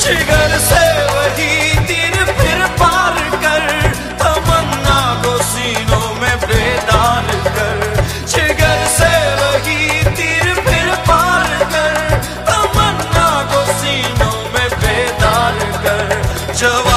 जिगर से वही तीर फिर पार कर, तमन्ना को सीनों में बेदार कर। जिगर से वही तीर फिर पार कर, तमन्ना को सीनों में बेदार कर।